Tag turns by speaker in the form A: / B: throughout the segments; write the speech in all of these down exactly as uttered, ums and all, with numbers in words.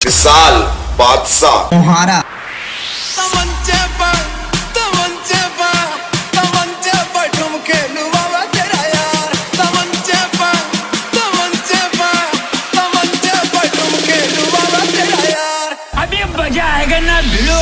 A: विशाल बादशाह
B: मोहारा
C: अभी मजा आएगा ना भिड़ो।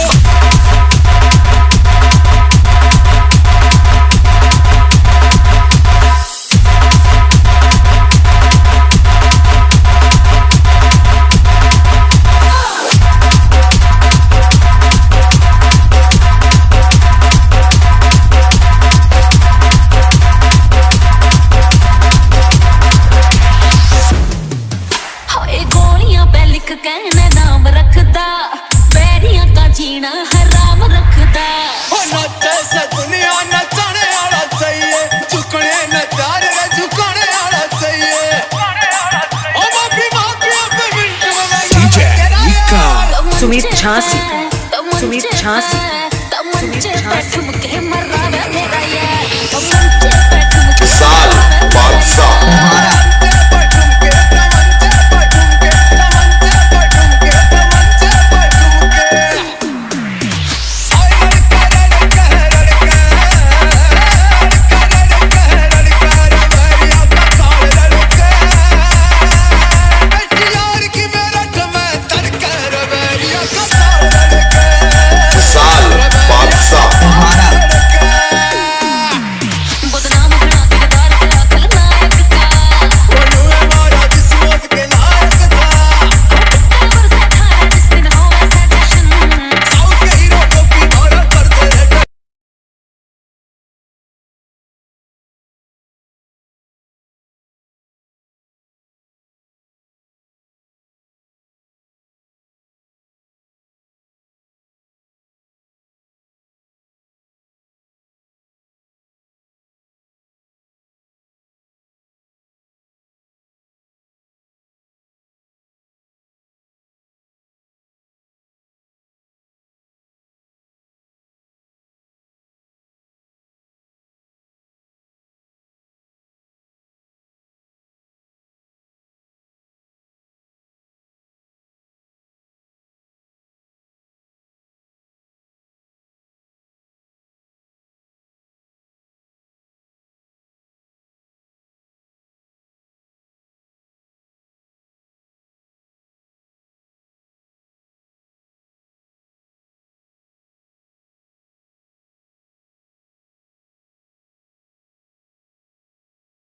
D: कहने दाम रखदा पैरियां का जीना हराम रखदा।
E: दुनिया नचाने वाला चाहिए, झुकने नचारे झुकाने वाला चाहिए। ओ माफी माफी अपने मिनट में
B: सुमित झांसी सुमित झांसी सुमित झांसी
A: विशाल बादशाह
B: मोहारा